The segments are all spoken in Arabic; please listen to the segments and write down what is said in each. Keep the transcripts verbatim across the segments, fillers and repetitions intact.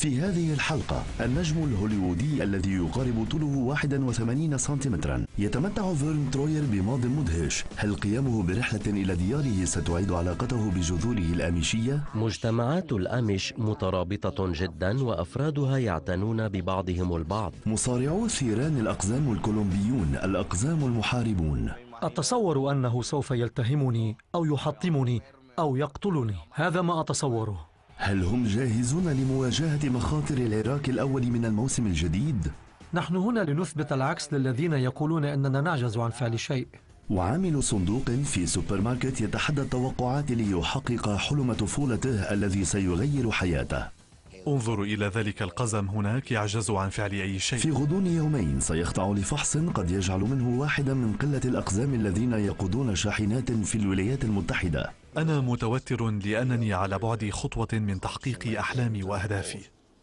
في هذه الحلقة النجم الهوليوودي الذي يقارب طوله واحد وثمانين سنتيمترا يتمتع فيرن تروير بماض مدهش. هل قيامه برحلة إلى دياره ستعيد علاقته بجذوره الآميشية؟ مجتمعات الآميش مترابطة جدا وأفرادها يعتنون ببعضهم البعض. مصارعو ثيران الأقزام الكولومبيون الأقزام المحاربون. أتصور أنه سوف يلتهمني أو يحطمني أو يقتلني، هذا ما أتصوره. هل هم جاهزون لمواجهة مخاطر العراق الأول من الموسم الجديد؟ نحن هنا لنثبت العكس للذين يقولون أننا نعجز عن فعل شيء. وعامل صندوق في سوبر ماركت يتحدى التوقعات ليحقق حلم طفولته الذي سيغير حياته. انظروا إلى ذلك القزم هناك، يعجز عن فعل أي شيء. في غضون يومين سيخضع لفحص قد يجعل منه واحدا من قلة الأقزام الذين يقودون شاحنات في الولايات المتحدة. أنا متوتر لأنني على بعد خطوة من تحقيق أحلامي وأهدافي.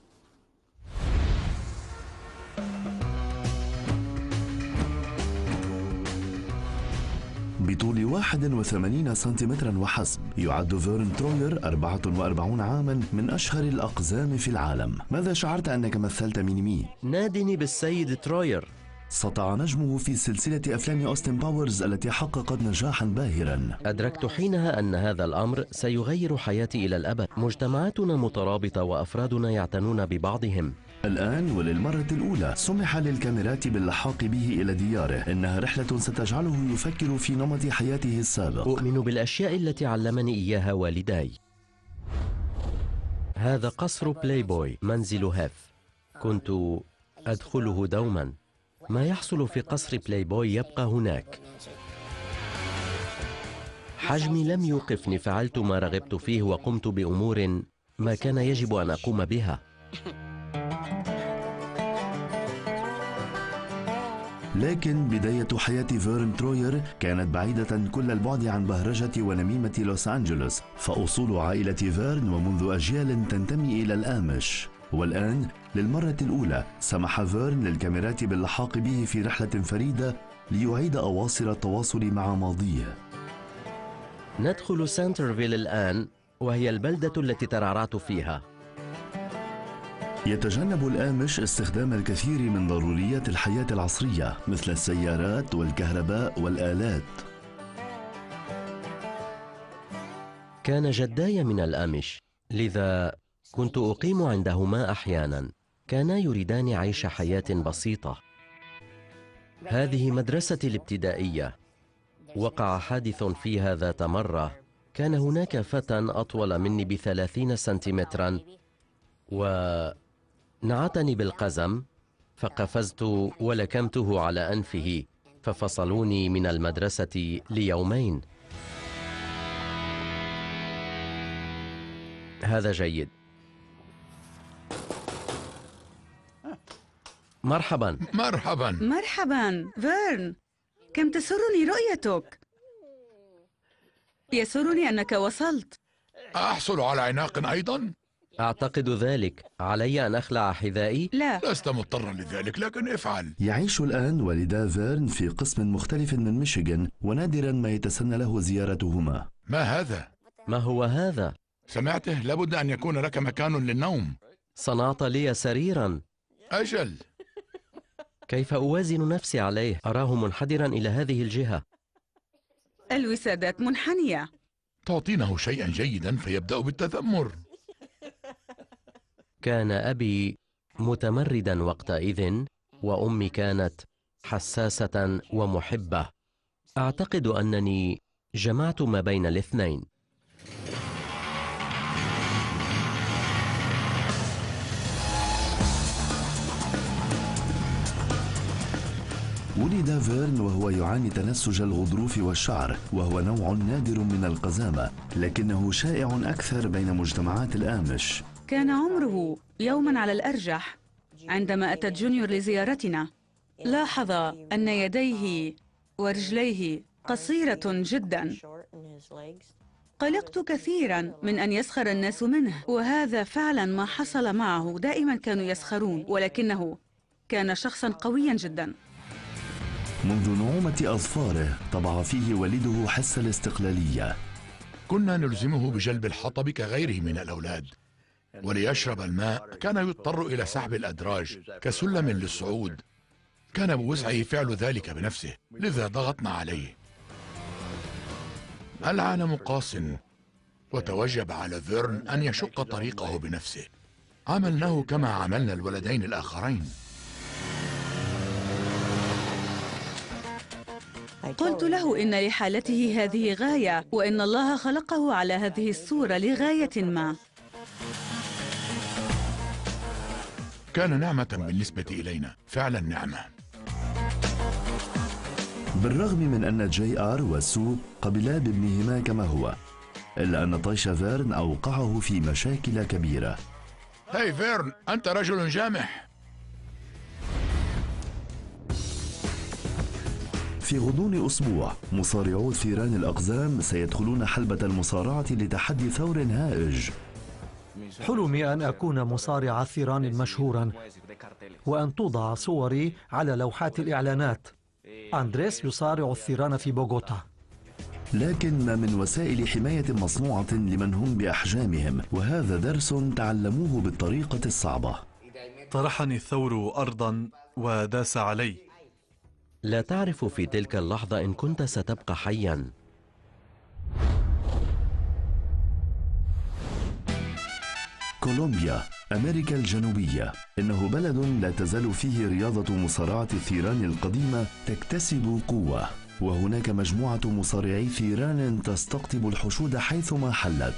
بطول واحد وثمانين سنتيمترا وحسب يعد فيرن تروير أربعة وأربعين عاما من أشهر الأقزام في العالم. ماذا شعرت أنك مثلت مينيمي؟ نادني بالسيد تروير. سطع نجمه في سلسلة أفلام أوستن باورز التي حققت نجاحا باهرا. أدركت حينها أن هذا الأمر سيغير حياتي إلى الأبد. مجتمعاتنا مترابطة وأفرادنا يعتنون ببعضهم. الآن وللمرة الأولى سمح للكاميرات باللحاق به إلى دياره. إنها رحلة ستجعله يفكر في نمط حياته السابق. أؤمن بالأشياء التي علمني إياها والداي. هذا قصر بلاي بوي، منزل هيف. كنت أدخله دوما. ما يحصل في قصر بلاي بوي يبقى هناك. حجمي لم يوقفني، فعلت ما رغبت فيه وقمت بأمور ما كان يجب أن أقوم بها. لكن بداية حياة فيرن تروير كانت بعيدة كل البعد عن بهرجة ونميمة لوس أنجلوس، فأصول عائلة فيرن ومنذ أجيال تنتمي إلى الآمش. والآن للمرة الأولى سمح فيرن للكاميرات باللحاق به في رحلة فريدة ليعيد أواصر التواصل مع ماضيه. ندخل سنترفيل الآن، وهي البلدة التي ترعرعت فيها. يتجنب الآمش استخدام الكثير من ضروريات الحياة العصرية مثل السيارات والكهرباء والآلات. كان جداي من الآمش، لذا كنت أقيم عندهما أحيانا. كانا يريدان عيش حياة بسيطة. هذه مدرستي الابتدائية. وقع حادث فيها ذات مرة. كان هناك فتى أطول مني بثلاثين سنتيمترا ونعتني بالقزم، فقفزت ولكمته على أنفه، ففصلوني من المدرسة ليومين. هذا جيد. مرحبا. مرحبا. مرحبا فيرن، كم تسرني رؤيتك. يسرني أنك وصلت. أحصل على عناق أيضا؟ أعتقد ذلك. علي أن أخلع حذائي؟ لا. لست مضطرا لذلك، لكن افعل. يعيش الآن والدا فيرن في قسم مختلف من ميشيغان، ونادرا ما يتسنى له زيارتهما. ما هذا؟ ما هو هذا؟ سمعته، لابد أن يكون لك مكان للنوم. صنعت لي سريرا. أجل. كيف أوازن نفسي عليه؟ أراه منحدرا إلى هذه الجهة. الوسادات منحنية. تعطينه شيئا جيدا فيبدأ بالتذمر. كان أبي متمردا وقتئذ، وأمي كانت حساسة ومحبة. أعتقد أنني جمعت ما بين الاثنين. ولد فيرن وهو يعاني تنسج الغضروف والشعر، وهو نوع نادر من القزامة، لكنه شائع أكثر بين مجتمعات الآمش. كان عمره يوما على الأرجح عندما أتت جونيور لزيارتنا. لاحظ أن يديه ورجليه قصيرة جدا. قلقت كثيرا من أن يسخر الناس منه، وهذا فعلا ما حصل معه. دائما كانوا يسخرون، ولكنه كان شخصا قويا جدا. منذ نعومة أظفاره طبع فيه والده حس الاستقلالية. كنا نلزمه بجلب الحطب كغيره من الأولاد، وليشرب الماء كان يضطر إلى سحب الأدراج كسلم للصعود. كان بوسعه فعل ذلك بنفسه، لذا ضغطنا عليه. العالم قاس، وتوجب على فيرن أن يشق طريقه بنفسه. عملناه كما عملنا الولدين الآخرين. قلت له إن لحالته هذه غاية، وإن الله خلقه على هذه الصورة لغاية ما. كان نعمة بالنسبة إلينا، فعلا نعمة. بالرغم من أن جي آر وسو قبلا بابنهما كما هو، إلا أن طيش فيرن أوقعه في مشاكل كبيرة. هاي فيرن، أنت رجل جامح. في غضون أسبوع مصارعو ثيران الأقزام سيدخلون حلبة المصارعة لتحدي ثور هائج. حلمي أن أكون مصارع ثيران مشهورا، وأن توضع صوري على لوحات الإعلانات. أندريس يصارع الثيران في بوغوتا. لكن ما من وسائل حماية مصنوعة لمن هم بأحجامهم، وهذا درس تعلموه بالطريقة الصعبة. طرحني الثور أرضا وداس علي. لا تعرف في تلك اللحظة إن كنت ستبقى حياً. كولومبيا، أمريكا الجنوبية، إنه بلد لا تزال فيه رياضة مصارعة الثيران القديمة تكتسب قوة، وهناك مجموعة مصارعي ثيران تستقطب الحشود حيثما حلت.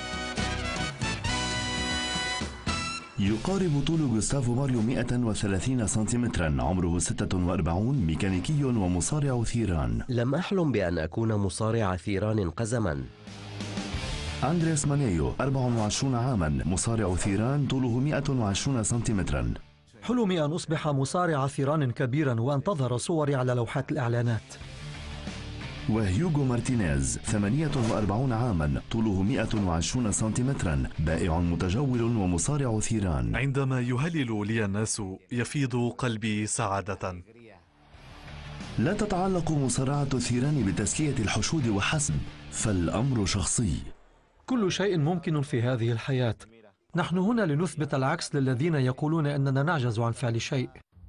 يقارب طول جوستافو ماريو مئة وثلاثين سنتيمترا، عمره ستة وأربعين، ميكانيكي ومصارع ثيران. لم أحلم بأن أكون مصارع ثيران قزما. أندريس مانيو، أربع وعشرين عاما، مصارع ثيران، طوله مئة وعشرين سنتيمترا. حلمي أن أصبح مصارع ثيران كبيرا وأن تظهر صوري على لوحات الإعلانات. وهيوغو مارتينيز، ثمانية وأربعين عاما، طوله مئة وعشرين سنتيمترا، بائع متجول ومصارع ثيران. عندما يهلل لي الناس يفيض قلبي سعادة. لا تتعلق مصارعة الثيران بتسلية الحشود وحسب، فالأمر شخصي. كل شيء ممكن في هذه الحياة. نحن هنا لنثبت العكس للذين يقولون أننا نعجز عن فعل شيء.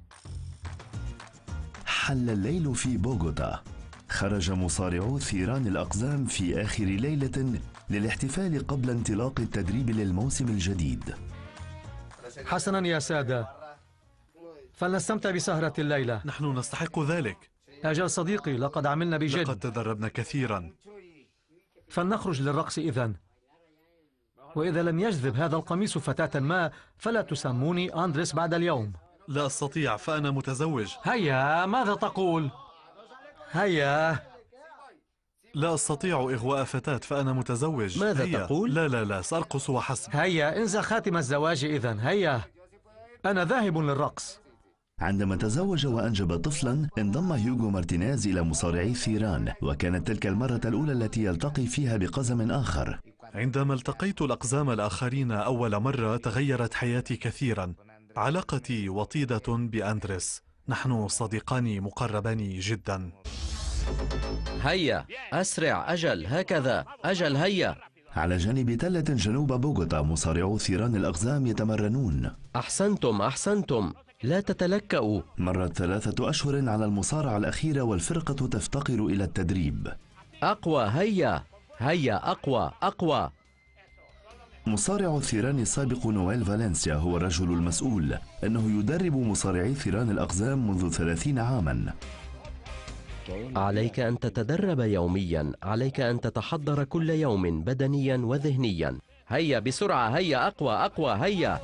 حل الليل في بوغوتا. خرج مصارعو ثيران الأقزام في آخر ليلة للاحتفال قبل انطلاق التدريب للموسم الجديد. حسنا يا سادة، فلنستمتع بسهرة الليلة. نحن نستحق ذلك. أجل صديقي، لقد عملنا بجد. لقد تدربنا كثيرا. فلنخرج للرقص إذن. وإذا لم يجذب هذا القميص فتاة ما، فلا تسموني أندريس بعد اليوم. لا أستطيع، فأنا متزوج. هيا، ماذا تقول؟ هيا. لا أستطيع إغواء فتاة، فأنا متزوج. ماذا هيا. تقول؟ لا لا لا، سأرقص وحسب. هيا، انزع خاتم الزواج إذن. هيا، أنا ذاهب للرقص. عندما تزوج وأنجب طفلا، انضم هيوغو مارتينيز إلى مصارعي ثيران، وكانت تلك المرة الأولى التي يلتقي فيها بقزم آخر. عندما التقيت الأقزام الآخرين أول مرة تغيرت حياتي كثيرا. علاقتي وطيدة بأندريس، نحن صديقان مقربان جدا. هيا أسرع، أجل هكذا، أجل هيا. على جانب تلة جنوب بوغوتا، مصارعو ثيران الأقزام يتمرنون. أحسنتم أحسنتم، لا تتلكأوا. مرت ثلاثة أشهر على المصارعة الأخيرة والفرقة تفتقر إلى التدريب. أقوى، هيا هيا، أقوى أقوى. مصارع الثيران السابق نويل فالنسيا هو الرجل المسؤول، أنه يدرب مصارعي ثيران الأقزام منذ ثلاثين عاما. عليك أن تتدرب يوميا، عليك أن تتحضر كل يوم بدنيا وذهنيا. هيا بسرعة، هيا أقوى أقوى، هيا.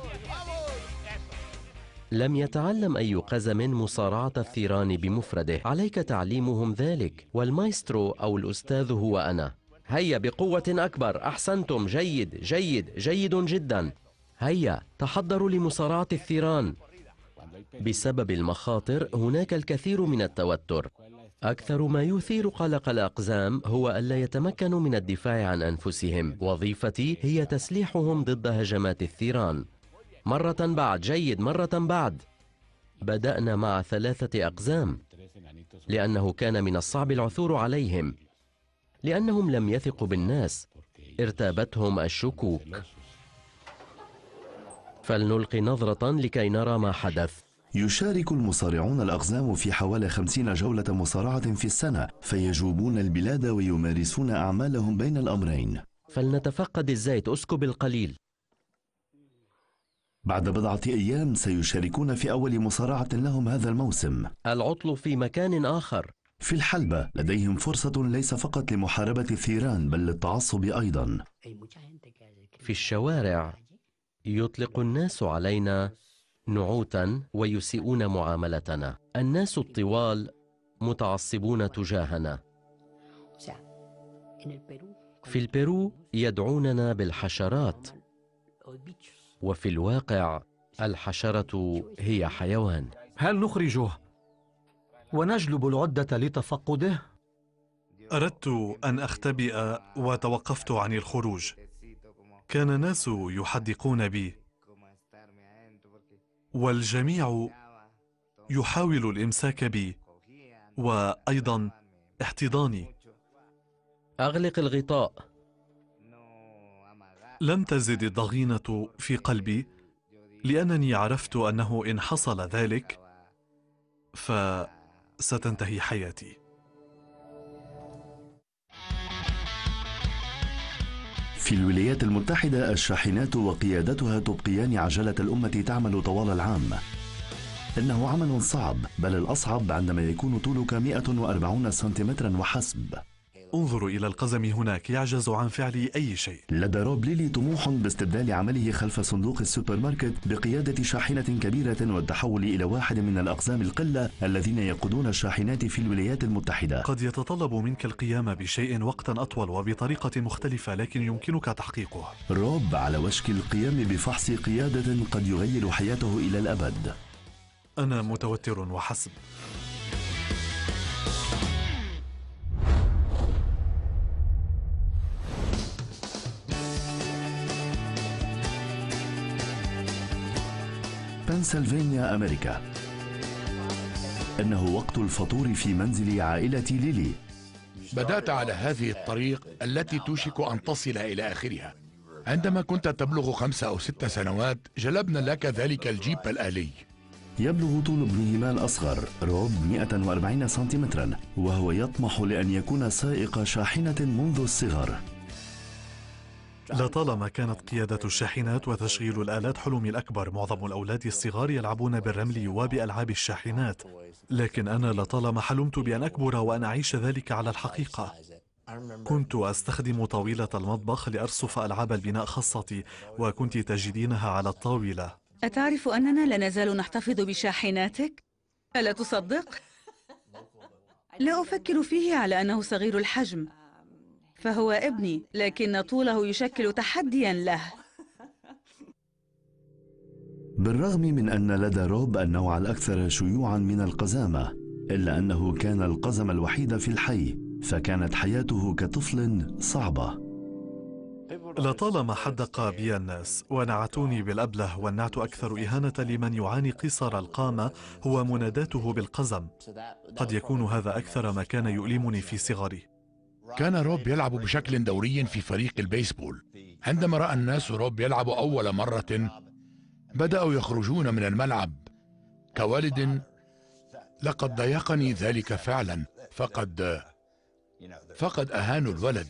لم يتعلم أي قزم مصارعة الثيران بمفرده، عليك تعليمهم ذلك، والمايسترو أو الأستاذ هو أنا. هيا بقوة أكبر، أحسنتم، جيد جيد جيد جدا. هيا تحضروا لمصارعة الثيران. بسبب المخاطر هناك الكثير من التوتر. أكثر ما يثير قلق الأقزام هو ألا يتمكنوا من الدفاع عن أنفسهم. وظيفتي هي تسليحهم ضد هجمات الثيران. مرة بعد، جيد، مرة بعد. بدأنا مع ثلاثة أقزام، لأنه كان من الصعب العثور عليهم، لأنهم لم يثقوا بالناس، ارتابتهم الشكوك. فلنلقي نظرة لكي نرى ما حدث. يشارك المصارعون الأقزام في حوالي خمسين جولة مصارعة في السنة، فيجوبون البلاد ويمارسون أعمالهم بين الأمرين. فلنتفقد الزيت، أسكب القليل. بعد بضعة أيام سيشاركون في أول مصارعة لهم هذا الموسم. العطل في مكان آخر. في الحلبة لديهم فرصة ليس فقط لمحاربة الثيران بل للتعصب أيضا. في الشوارع يطلق الناس علينا نعوتا ويسيئون معاملتنا. الناس الطوال متعصبون تجاهنا. في البيرو يدعوننا بالحشرات، وفي الواقع الحشرة هي حيوان. هل نخرجه ونجلب العدة لتفقده؟ أردت أن أختبئ وتوقفت عن الخروج. كان الناس يحدقون بي، والجميع يحاول الإمساك بي وأيضا احتضاني. أغلق الغطاء. لم تزد الضغينة في قلبي، لأنني عرفت أنه إن حصل ذلك فستنتهي حياتي. في الولايات المتحدة الشاحنات وقيادتها تبقيان عجلة الأمة تعمل طوال العام. إنه عمل صعب، بل الأصعب عندما يكون طولك مئة وأربعين سنتيمترا وحسب. انظروا إلى القزم هناك، يعجز عن فعل أي شيء. لدى روب ليلي طموح باستبدال عمله خلف صندوق السوبر ماركت بقيادة شاحنة كبيرة والتحول إلى واحد من الأقزام القلة الذين يقودون الشاحنات في الولايات المتحدة. قد يتطلب منك القيام بشيء وقتا أطول وبطريقة مختلفة، لكن يمكنك تحقيقه. روب على وشك القيام بفحص قيادة قد يغير حياته إلى الأبد. أنا متوتر وحسب. بنسلفانيا، أمريكا. إنه وقت الفطور في منزل عائلة ليلي. بدأت على هذه الطريق التي توشك أن تصل إلى آخرها. عندما كنت تبلغ خمس أو ست سنوات جلبنا لك ذلك الجيب الآلي. يبلغ طول ابنهما الأصغر روب مئة وأربعين سنتيمترا، وهو يطمح لأن يكون سائق شاحنة منذ الصغر. لطالما كانت قيادة الشاحنات وتشغيل الآلات حلمي الأكبر. معظم الأولاد الصغار يلعبون بالرمل وبألعاب الشاحنات، لكن أنا لطالما حلمت بأن أكبر وأن أعيش ذلك على الحقيقة. كنت أستخدم طاولة المطبخ لأرصف ألعاب البناء خاصتي، وكنت تجدينها على الطاولة. أتعرف أننا لا نزال نحتفظ بشاحناتك؟ ألا تصدق؟ لا أفكر فيه على أنه صغير الحجم، فهو ابني، لكن طوله يشكل تحدياً له. بالرغم من أن لدى روب النوع الأكثر شيوعاً من القزامة، إلا أنه كان القزم الوحيد في الحي، فكانت حياته كطفل صعبة. لطالما حدق بي الناس ونعتوني بالأبله، والنعت أكثر إهانة لمن يعاني قصر القامة هو مناداته بالقزم. قد يكون هذا أكثر ما كان يؤلمني في صغري. كان روب يلعب بشكل دوري في فريق البيسبول. عندما رأى الناس روب يلعب أول مرة بدأوا يخرجون من الملعب. كوالد لقد ضايقني ذلك فعلا، فقد فقد أهانوا الولد.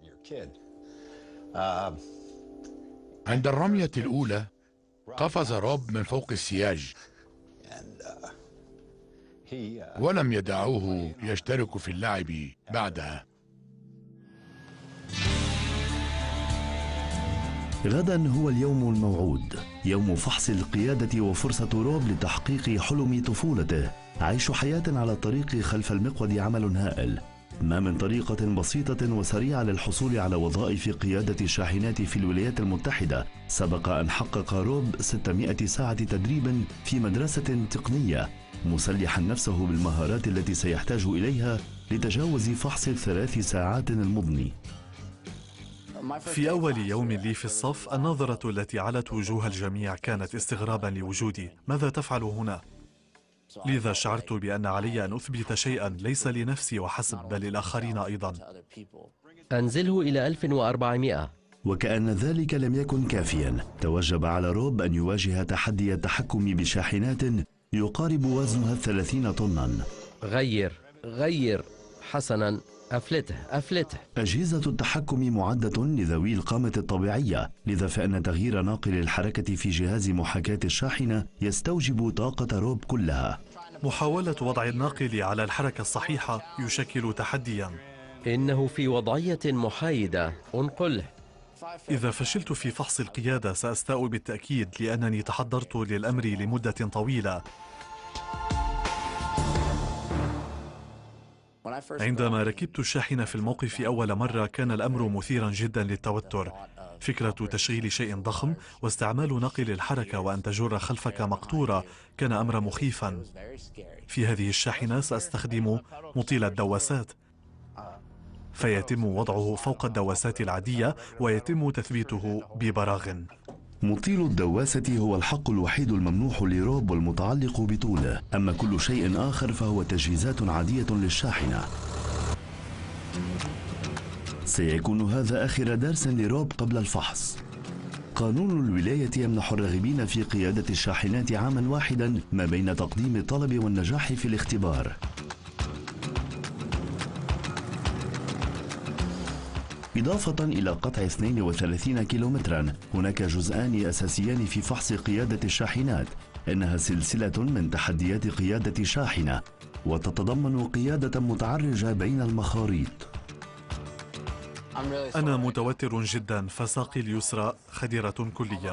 عند الرمية الأولى قفز روب من فوق السياج ولم يدعوه يشترك في اللعب بعدها. غدا هو اليوم الموعود، يوم فحص القيادة وفرصة روب لتحقيق حلم طفولته. عيش حياة على الطريق خلف المقود عمل هائل، ما من طريقة بسيطة وسريعة للحصول على وظائف قيادة الشاحنات في الولايات المتحدة. سبق أن حقق روب ستمائة ساعة تدريب في مدرسة تقنية، مسلحا نفسه بالمهارات التي سيحتاج إليها لتجاوز فحص الثلاث ساعات المضني. في أول يوم لي في الصف، النظرة التي علت وجوه الجميع كانت استغرابا لوجودي. ماذا تفعل هنا؟ لذا شعرت بأن علي أن أثبت شيئا ليس لنفسي وحسب، بل للآخرين أيضا. أنزله إلى ألف وأربعمائة. وكأن ذلك لم يكن كافيا، توجب على روب أن يواجه تحدي التحكم بشاحنات يقارب وزنها الثلاثين طنا. غير غير حسنا، أفلته أفلته. أجهزة التحكم معدة لذوي القامة الطبيعية، لذا فإن تغيير ناقل الحركة في جهاز محاكاة الشاحنة يستوجب طاقة روب كلها. محاولة وضع الناقل على الحركة الصحيحة يشكل تحدياً. إنه في وضعية محايدة، انقله. إذا فشلت في فحص القيادة سأستاء بالتأكيد، لأنني تحضرت للأمر لمدة طويلة. عندما ركبت الشاحنة في الموقف أول مرة كان الأمر مثيرا جدا للتوتر. فكرة تشغيل شيء ضخم واستعمال ناقل الحركة وأن تجر خلفك مقطورة كان أمرا مخيفا. في هذه الشاحنة سأستخدم مطيل الدواسات، فيتم وضعه فوق الدواسات العادية ويتم تثبيته ببراغ. مطيل الدواسة هو الحق الوحيد الممنوح لروب والمتعلق بطوله، أما كل شيء آخر فهو تجهيزات عادية للشاحنة. سيكون هذا آخر درس لروب قبل الفحص. قانون الولاية يمنح الراغبين في قيادة الشاحنات عاما واحدا ما بين تقديم الطلب والنجاح في الاختبار. إضافة إلى قطع اثنين وثلاثين كيلومترا، هناك جزءان أساسيان في فحص قيادة الشاحنات. إنها سلسلة من تحديات قيادة شاحنة، وتتضمن قيادة متعرجة بين المخاريط. أنا متوتر جدا، فساقي اليسرى خدرة كليا.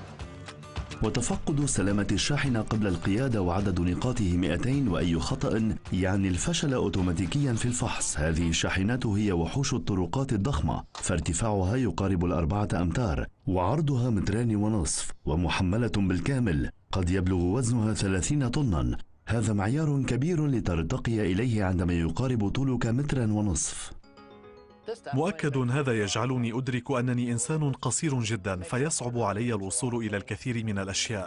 وتفقد سلامة الشاحنة قبل القيادة وعدد نقاطه مئتين، وأي خطأ يعني الفشل أوتوماتيكيا في الفحص. هذه الشاحنات هي وحوش الطرقات الضخمة، فارتفاعها يقارب الأربعة أمتار وعرضها متران ونصف، ومحملة بالكامل، قد يبلغ وزنها ثلاثين طنا. هذا معيار كبير لترتقي إليه عندما يقارب طولك مترا ونصف. مؤكد هذا يجعلني أدرك أنني إنسان قصير جدا، فيصعب علي الوصول إلى الكثير من الأشياء.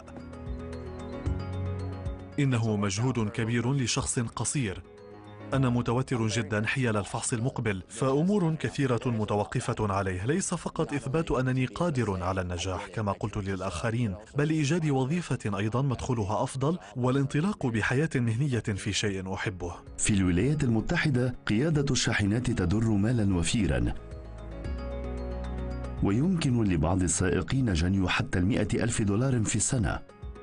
إنه مجهود كبير لشخص قصير. أنا متوتر جدا حيال الفحص المقبل، فأمور كثيرة متوقفة عليه، ليس فقط إثبات أنني قادر على النجاح كما قلت للآخرين، بل إيجاد وظيفة أيضا مدخولها أفضل، والانطلاق بحياة مهنية في شيء أحبه. في الولايات المتحدة قيادة الشاحنات تدر مالا وفيرا، ويمكن لبعض السائقين جني حتى المئة ألف دولار في السنة.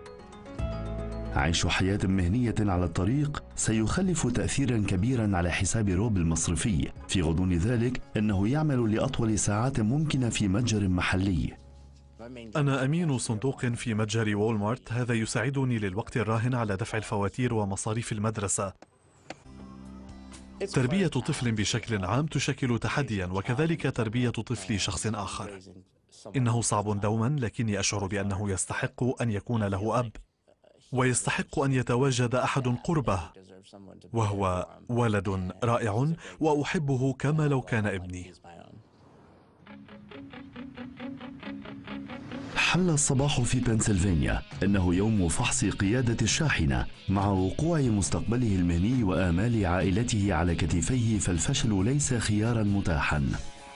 عيش حياة مهنية على الطريق سيخلف تأثيرا كبيرا على حساب روب المصرفي. في غضون ذلك إنه يعمل لأطول ساعات ممكنة في متجر محلي. أنا أمين صندوق في متجر وولمارت، هذا يساعدني للوقت الراهن على دفع الفواتير ومصاريف المدرسة. تربية طفل بشكل عام تشكل تحديا، وكذلك تربية طفل شخص آخر. إنه صعب دوما، لكني أشعر بأنه يستحق أن يكون له أب، ويستحق أن يتواجد أحد قربه، وهو ولد رائع وأحبه كما لو كان ابني. حل الصباح في بنسلفانيا. إنه يوم فحص قيادة الشاحنة. مع وقوع مستقبله المهني وآمال عائلته على كتفيه، فالفشل ليس خيارا متاحا.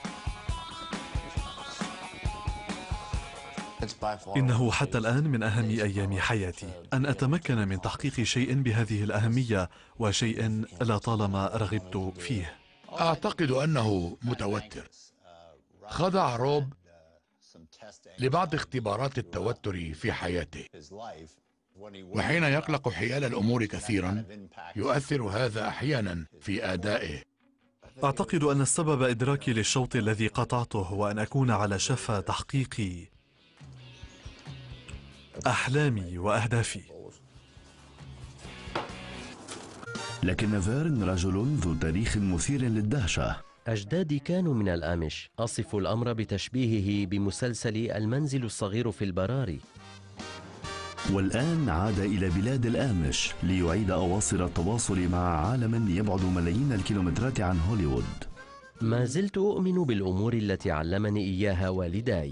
إنه حتى الآن من أهم أيام حياتي أن أتمكن من تحقيق شيء بهذه الأهمية، وشيء لطالما رغبت فيه. أعتقد أنه متوتر. خضع روب لبعض اختبارات التوتر في حياته، وحين يقلق حيال الأمور كثيرا يؤثر هذا أحيانا في أدائه. أعتقد أن السبب إدراكي للشوط الذي قطعته، وأن أكون على شفا تحقيق أحلامي وأهدافي. لكن فيرن رجل ذو تاريخ مثير للدهشة. أجدادي كانوا من الآمش. أصف الأمر بتشبيهه بمسلسل المنزل الصغير في البراري. والآن عاد إلى بلاد الآمش ليعيد أواصر التواصل مع عالم يبعد ملايين الكيلومترات عن هوليوود. ما زلت أؤمن بالأمور التي علمني إياها والداي.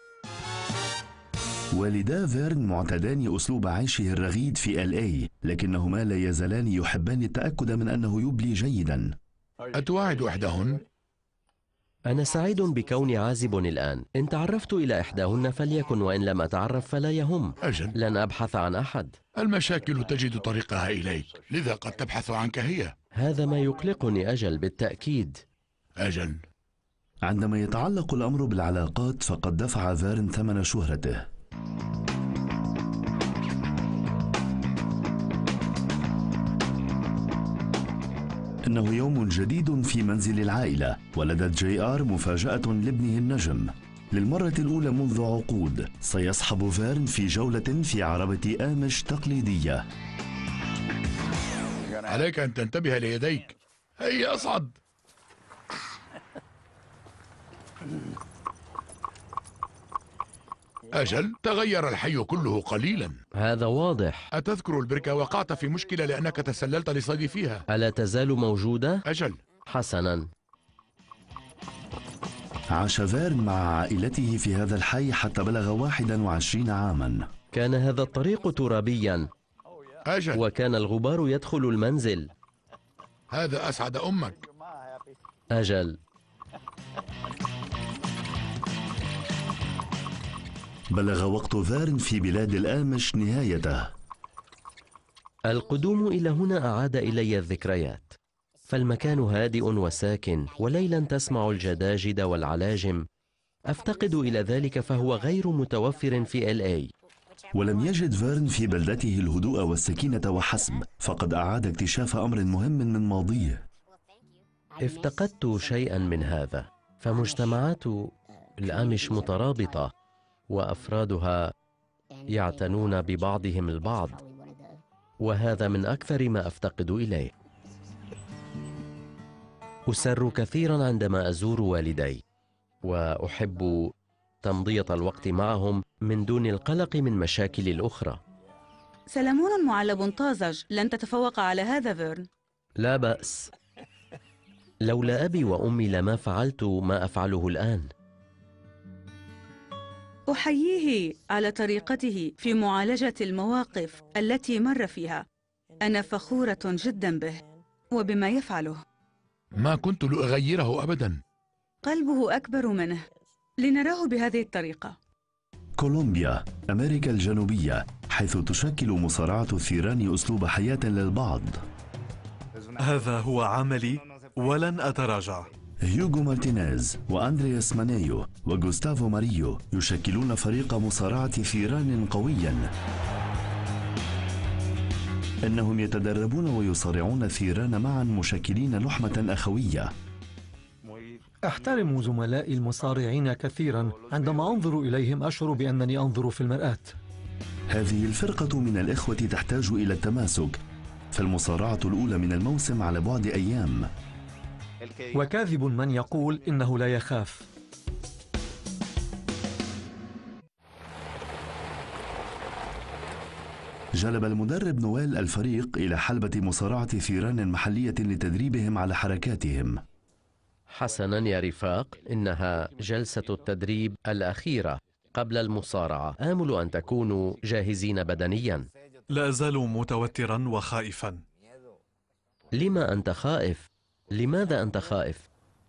والدا فيرن معتادان أسلوب عيشه الرغيد في إل إيه، لكنهما لا يزالان يحبان التأكد من أنه يبلي جيدا. أتواعد إحداهن أنا سعيد بكوني عازب الآن. إن تعرفت إلى إحداهن فليكن، وإن لم أتعرف فلا يهم. أجل، لن أبحث عن أحد. المشاكل تجد طريقها إليك، لذا قد تبحث عنك هي. هذا ما يقلقني. أجل، بالتأكيد. أجل. عندما يتعلق الأمر بالعلاقات فقد دفع فيرن ثمن شهرته. إنه يوم جديد في منزل العائلة، ولدت جي آر مفاجأة لابنه النجم. للمرة الأولى منذ عقود سيصحب فيرن في جولة في عربة آمش تقليدية. عليك أن تنتبه ليديك. هيا أصعد. أجل، تغير الحي كله قليلا. هذا واضح. أتذكر البركة؟ وقعت في مشكلة لأنك تسللت للصيد فيها. ألا تزال موجودة؟ أجل. حسنا. عاش فيرن مع عائلته في هذا الحي حتى بلغ واحدا وعشرين عاما. كان هذا الطريق ترابيا. أجل. وكان الغبار يدخل المنزل. هذا أسعد أمك. أجل. بلغ وقت فيرن في بلاد الآمش نهايته. القدوم إلى هنا أعاد إلي الذكريات، فالمكان هادئ وساكن، وليلا تسمع الجداجد والعلاجم. أفتقد إلى ذلك، فهو غير متوفر في إل إيه. ولم يجد فيرن في بلدته الهدوء والسكينة وحسب، فقد أعاد اكتشاف أمر مهم من ماضيه. افتقدت شيئا من هذا، فمجتمعات الآمش مترابطة، وأفرادها يعتنون ببعضهم البعض، وهذا من أكثر ما أفتقد إليه. أسر كثيرا عندما أزور والدي، وأحب تمضية الوقت معهم من دون القلق من مشاكل الأخرى. سلمون معلب طازج، لن تتفوق على هذا فيرن. لا بأس. لولا أبي وأمي لما فعلت ما أفعله الآن. أحييه على طريقته في معالجة المواقف التي مر فيها. أنا فخورة جدا به وبما يفعله. ما كنت لأغيره أبدا. قلبه أكبر منه. لنراه بهذه الطريقة. كولومبيا، أمريكا الجنوبية، حيث تشكل مصارعة الثيران أسلوب حياة للبعض. هذا هو عملي ولن أتراجع. هيوغو مارتينيز وأندرياس مانيو وغوستافو ماريو يشكلون فريق مصارعة ثيران قويا. إنهم يتدربون ويصارعون الثيران معا مشكلين لحمة أخوية. أحترم زملائي المصارعين كثيرا. عندما أنظر إليهم أشعر بأنني أنظر في المرآة. هذه الفرقة من الإخوة تحتاج إلى التماسك، فالمصارعة الأولى من الموسم على بعد أيام. وكاذب من يقول إنه لا يخاف. جلب المدرب نويل الفريق إلى حلبة مصارعة ثيران محلية لتدريبهم على حركاتهم. حسنا يا رفاق، إنها جلسة التدريب الأخيرة قبل المصارعة. آمل أن تكونوا جاهزين بدنيا. لا أزال متوترا وخائفا. لما أنت خائف؟ لماذا أنت خائف؟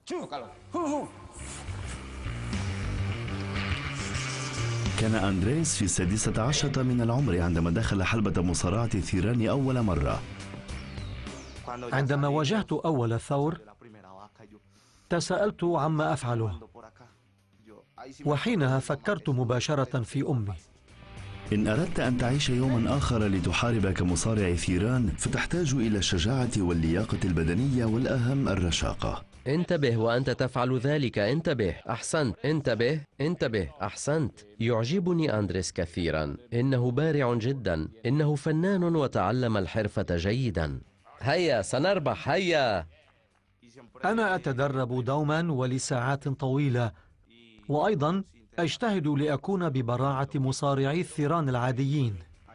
كان أندريس في السادسة عشرة من العمر عندما دخل حلبة مصارعة الثيران أول مرة. عندما واجهت أول ثور تساءلت عما أفعله، وحينها فكرت مباشرة في أمي. إن أردت أن تعيش يوما آخر لتحارب كمصارع ثيران فتحتاج إلى الشجاعة واللياقة البدنية، والأهم الرشاقة. انتبه وأنت تفعل ذلك. انتبه. أحسنت. انتبه. انتبه. أحسنت. يعجبني أندريس كثيرا. إنه بارع جدا. إنه فنان وتعلم الحرفة جيدا. هيا سنربح. هيا. أنا أتدرب دوما ولساعات طويلة، وأيضا أجتهد لأكون ببراعة مصارعي الثيران العاديين.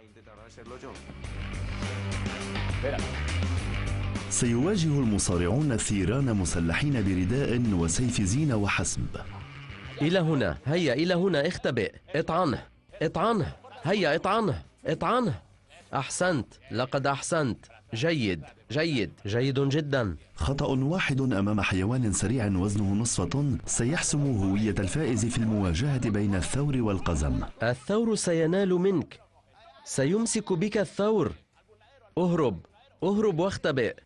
سيواجه المصارعون الثيران مسلحين برداء وسيف زينة وحسب. إلى هنا. هيا إلى هنا. اختبئ. اطعنه. اطعنه. هيا اطعنه. اطعنه. أحسنت. لقد أحسنت. جيد. جيد جيد جدا. خطأ واحد أمام حيوان سريع وزنه نصف طن سيحسم هوية الفائز في المواجهة بين الثور والقزم. الثور سينال منك، سيمسك بك الثور. اهرب اهرب واختبئ.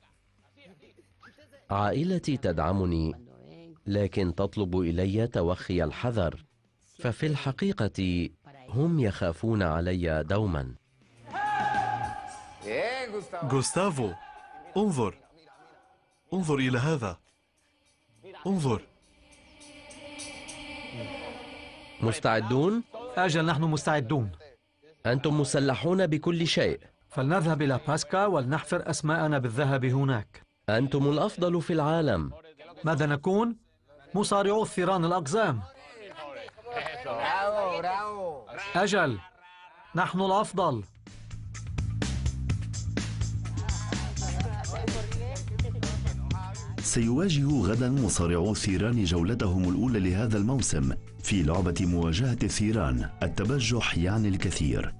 عائلتي تدعمني، لكن تطلب إلي توخي الحذر، ففي الحقيقة هم يخافون علي دوما. غوستافو، انظر انظر إلى هذا، انظر. مستعدون؟ أجل، نحن مستعدون. أنتم مسلحون بكل شيء. فلنذهب إلى باسكا ولنحفر أسماءنا بالذهب هناك. أنتم الأفضل في العالم. ماذا نكون؟ مصارعو الثيران الأقزام. أجل، نحن الأفضل. سيواجه غدا مصارعو الثيران جولتهم الأولى لهذا الموسم في لعبة مواجهة الثيران. التبجح يعني الكثير.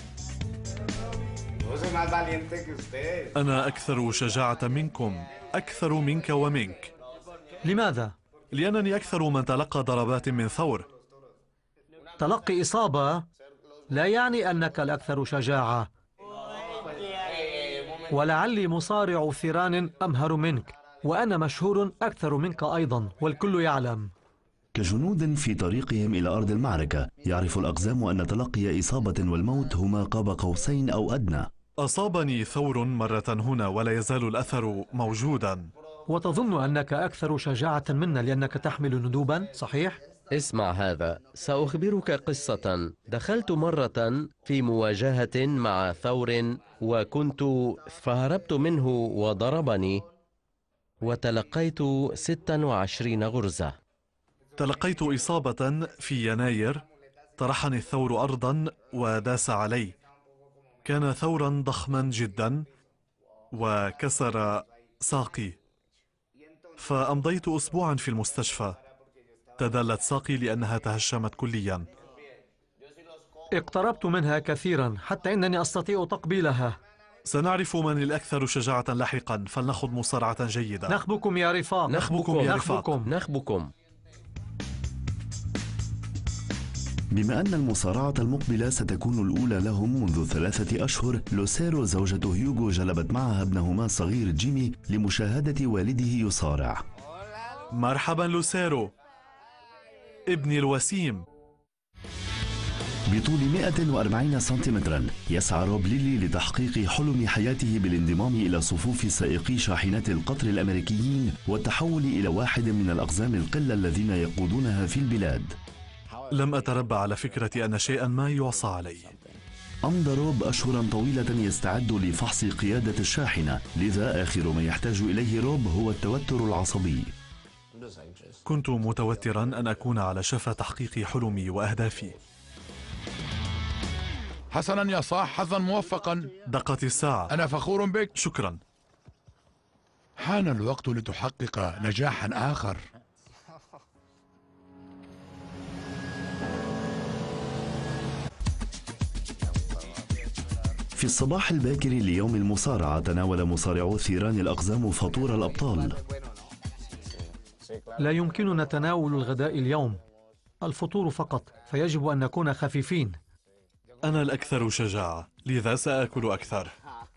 أنا أكثر شجاعة منكم، أكثر منك ومنك. لماذا؟ لأنني أكثر من تلقى ضربات من ثور. تلقي إصابة لا يعني أنك الأكثر شجاعة، ولعلي مصارع ثيران أمهر منك، وأنا مشهور أكثر منك أيضا، والكل يعلم. كجنود في طريقهم إلى أرض المعركة، يعرف الأقزام أن تلقي إصابة والموت هما قاب قوسين أو أدنى. أصابني ثور مرة هنا ولا يزال الأثر موجودا. وتظن أنك أكثر شجاعة منا لأنك تحمل ندوبا، صحيح؟ اسمع هذا، سأخبرك قصة. دخلت مرة في مواجهة مع ثور وكنت فهربت منه وضربني وتلقيت ستة وعشرين غرزة. تلقيت إصابة في يناير، طرحني الثور أرضا وداس علي. كان ثورا ضخما جدا وكسر ساقي، فأمضيت أسبوعا في المستشفى. تدلت ساقي لأنها تهشمت كليا. اقتربت منها كثيرا حتى إنني أستطيع تقبيلها. سنعرف من الأكثر شجاعة لاحقا، فلنخض مصارعة جيدة. نخبكم يا رفاق. نخبكم يا رفاق. نخبكم. نخبكم. بما أن المصارعة المقبلة ستكون الأولى لهم منذ ثلاثة أشهر، لوسيرو زوجة هيوغو جلبت معها ابنهما الصغير جيمي لمشاهدة والده يصارع. مرحبا لوسيرو، ابني الوسيم. بطول مئة وأربعين سنتيمترا يسعى روب ليلي لتحقيق حلم حياته بالانضمام إلى صفوف سائقي شاحنات القطر الأمريكيين والتحول إلى واحد من الأقزام القلة الذين يقودونها في البلاد. لم أتربى على فكرة أن شيئا ما يعصى علي. أمضى روب أشهرا طويلة يستعد لفحص قيادة الشاحنة، لذا آخر ما يحتاج إليه روب هو التوتر العصبي. كنت متوترا أن أكون على شفا تحقيق حلمي وأهدافي. حسنا يا صاح، حظا موفقا. دقت الساعة. أنا فخور بك. شكرا. حان الوقت لتحقق نجاحا آخر. في الصباح الباكر ليوم المصارعة تناول مصارعو ثيران الأقزام فطور الأبطال. لا يمكننا تناول الغداء اليوم، الفطور فقط، فيجب أن نكون خفيفين. أنا الأكثر شجاعة، لذا سآكل أكثر.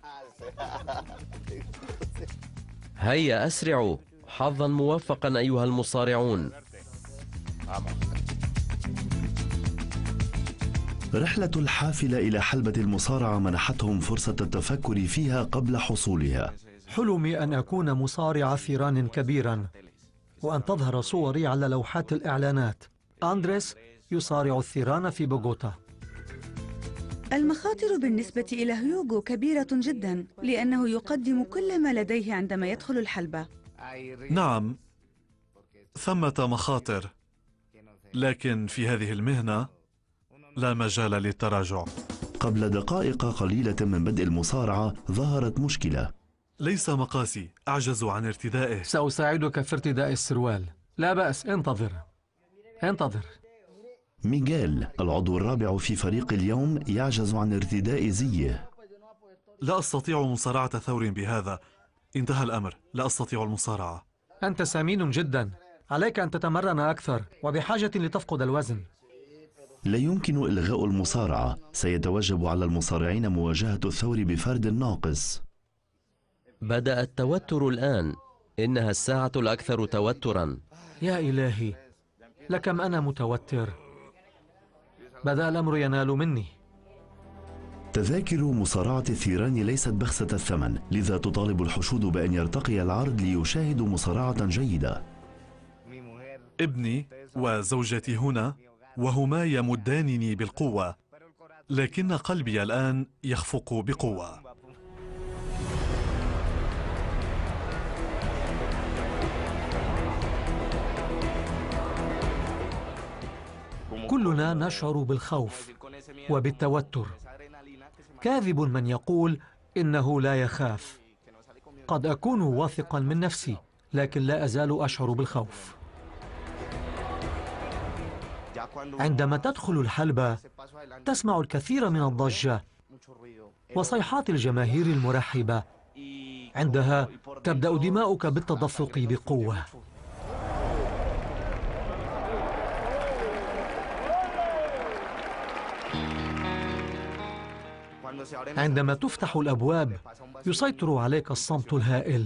هيا أسرعوا، حظا موفقا أيها المصارعون. رحلة الحافلة إلى حلبة المصارعة منحتهم فرصة التفكر فيها قبل حصولها. حلمي أن أكون مصارع ثيران كبيرا وأن تظهر صوري على لوحات الإعلانات. أندريس يصارع الثيران في بوغوتا. المخاطر بالنسبة إلى هيوغو كبيرة جدا، لأنه يقدم كل ما لديه عندما يدخل الحلبة. نعم، ثمة مخاطر، لكن في هذه المهنة لا مجال للتراجع. قبل دقائق قليلة من بدء المصارعة ظهرت مشكلة. ليس مقاسي، أعجز عن ارتدائه. سأساعدك في ارتداء السروال، لا بأس، انتظر انتظر. ميغيل العضو الرابع في فريق اليوم يعجز عن ارتداء زيه. لا أستطيع مصارعة ثور بهذا، انتهى الأمر، لا أستطيع المصارعة. أنت سمين جدا، عليك أن تتمرن أكثر وبحاجة لتفقد الوزن. لا يمكن إلغاء المصارعة، سيتوجب على المصارعين مواجهة الثور بفرد ناقص. بدأ التوتر الآن، إنها الساعة الأكثر توتراً. يا إلهي، لكم أنا متوتر. بدأ الأمر ينال مني. تذاكر مصارعة الثيران ليست بخسة الثمن، لذا تطالب الحشود بأن يرتقي العرض ليشاهدوا مصارعة جيدة. ابني وزوجتي هنا، وهما يمدانني بالقوة، لكن قلبي الآن يخفق بقوة. كلنا نشعر بالخوف وبالتوتر. كاذب من يقول إنه لا يخاف. قد أكون واثقا من نفسي، لكن لا أزال أشعر بالخوف. عندما تدخل الحلبة تسمع الكثير من الضجة وصيحات الجماهير المرحبة. عندها تبدأ دماؤك بالتدفق بقوة. عندما تفتح الأبواب يسيطر عليك الصمت الهائل.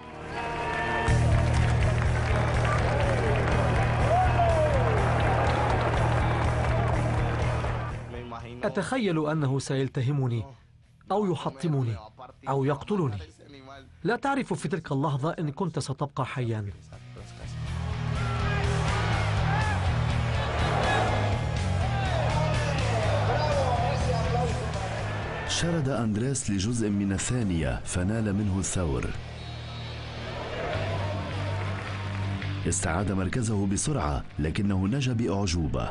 أتخيل أنه سيلتهمني أو يحطمني أو يقتلني. لا تعرف في تلك اللحظة إن كنت ستبقى حياً. شرد أندريس لجزء من الثانية فنال منه الثور. استعاد مركزه بسرعة لكنه نجا بأعجوبة.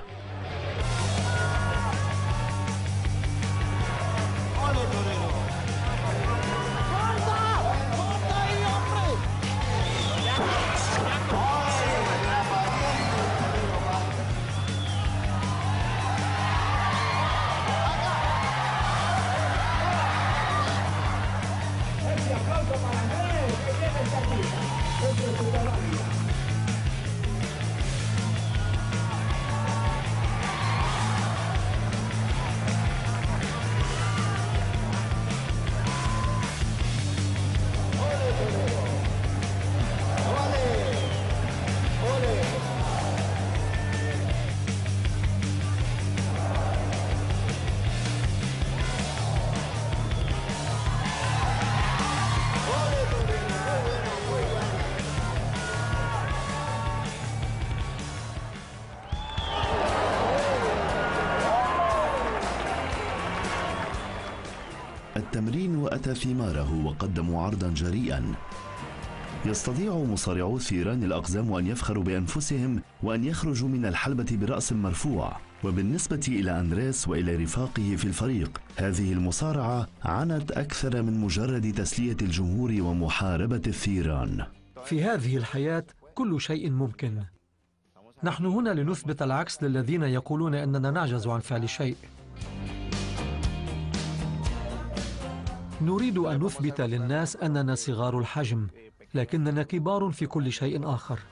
التمرين وأتى ثماره وقدموا عرضا جريئا. يستطيع مصارعو الثيران الأقزام أن يفخروا بأنفسهم وأن يخرجوا من الحلبة برأس مرفوع. وبالنسبة إلى أندريس وإلى رفاقه في الفريق، هذه المصارعة عنت أكثر من مجرد تسلية الجمهور ومحاربة الثيران. في هذه الحياة كل شيء ممكن. نحن هنا لنثبت العكس للذين يقولون أننا نعجز عن فعل شيء. نريد أن نثبت للناس أننا صغار الحجم، لكننا كبار في كل شيء آخر.